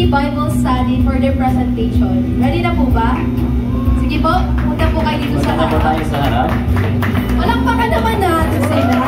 Bible Study for their presentation. Ready na po ba? Sige po, punta po kayo dito sa harap. Palakpakan naman natin sila.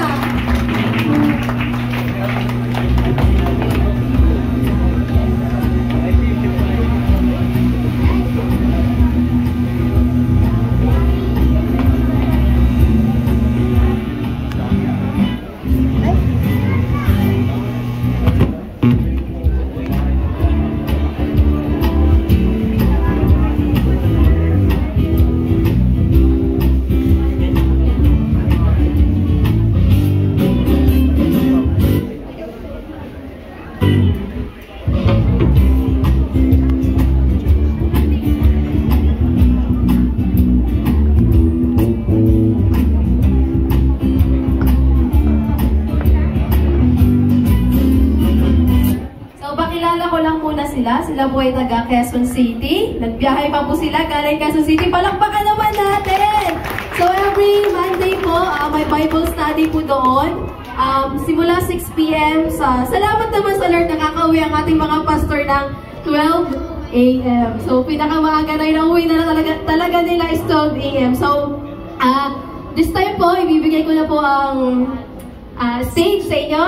Sila po ay taga Quezon City. Nagbiyahe pa po sila galing Quezon City. Palakpakan naman natin! So every Monday po, may Bible study po doon. Simula 6 p.m. Salamat naman sa Lord, nakakauwi ang ating mga pastor ng 12 a.m. So pinakamaaga na inuwi na talaga nila is 12 a.m. So this time po, ibibigay ko na po ang stage sa inyo.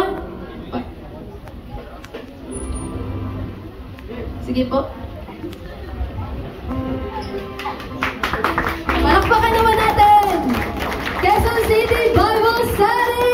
Sige po. Palakpakan naman natin! Quezon City Bible Study!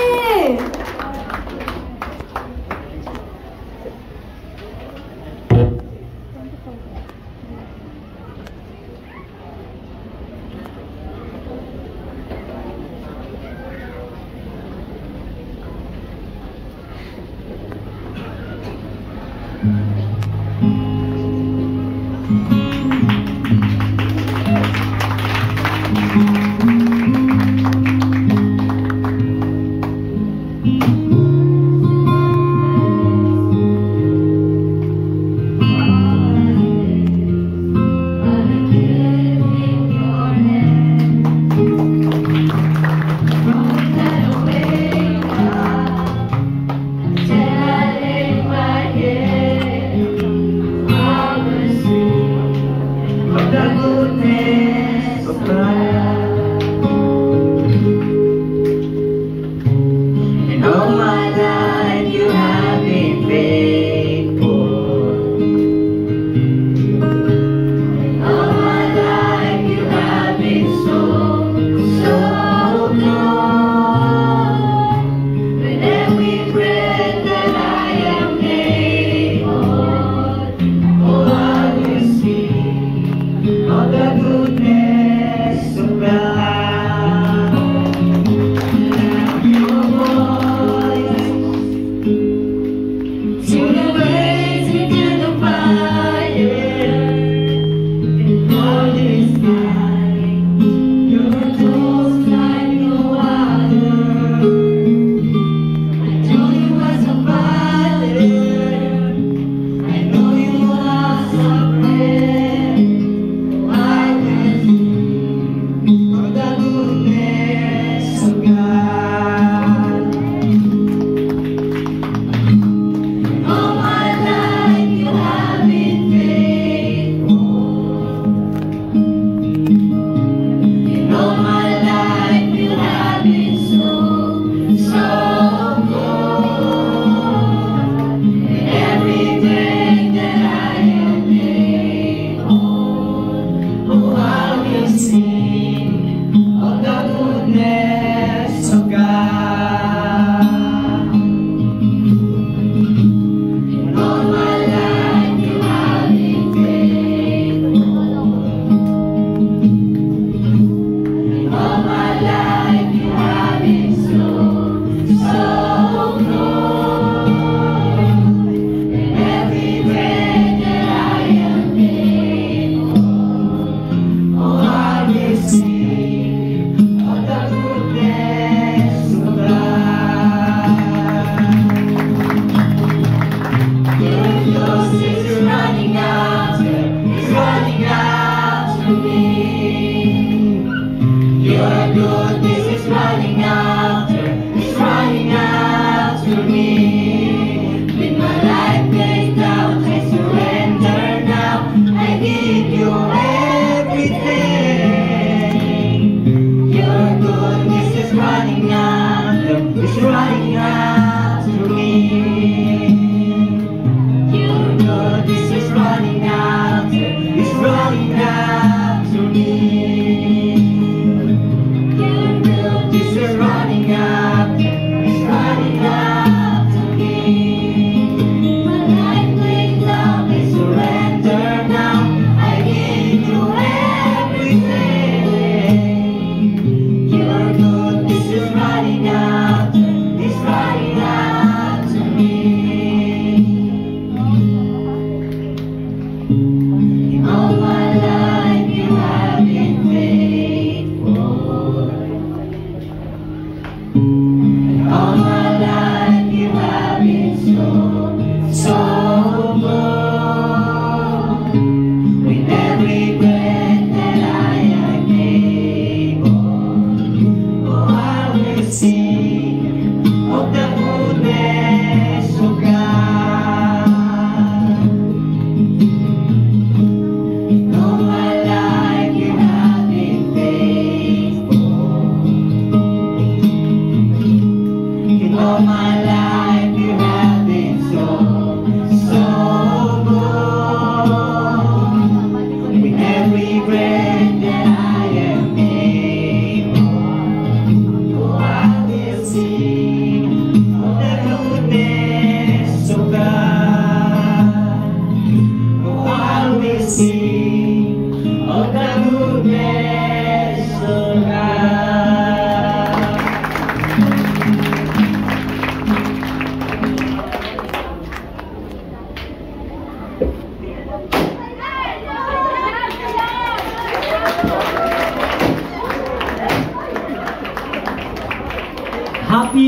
Thank you.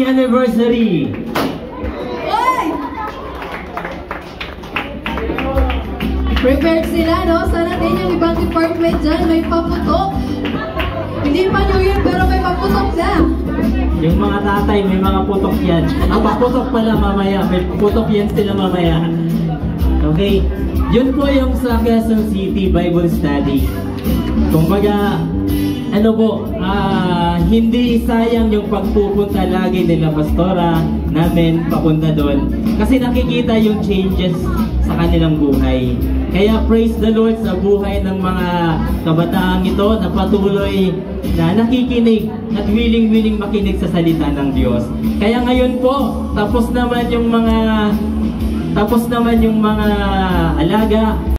Happy anniversary! Oy! Prepared sila, no? Sana din yung ibang department dyan, may paputok. Hindi pa New Year, pero may paputok na. Yung mga tatay, may mga putok yan. Ang paputok pala mamaya, may putok yan sila mamaya. Okay, yun po yung sa Quezon City Bible Study. Kumbaga, ano po, hindi sayang yung pagpupunta lagi nila pastora namin papunta doon. Kasi nakikita yung changes sa kanilang buhay. Kaya praise the Lord sa buhay ng mga kabataang ito na patuloy na nakikinig at willing makinig sa salita ng Diyos. Kaya ngayon po, tapos naman yung mga alaga.